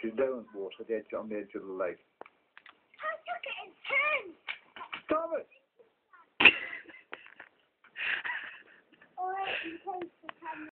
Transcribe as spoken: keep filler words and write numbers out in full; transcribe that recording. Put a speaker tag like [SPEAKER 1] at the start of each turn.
[SPEAKER 1] This is Derwent water the edge, on the edge of the lake.
[SPEAKER 2] How took it in ten?
[SPEAKER 1] Thomas!
[SPEAKER 2] Or in ten to ten.